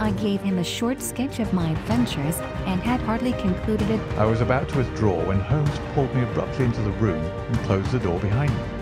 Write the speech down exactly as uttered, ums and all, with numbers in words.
I gave him a short sketch of my adventures and had hardly concluded it. I was about to withdraw when Holmes pulled me abruptly into the room and closed the door behind me.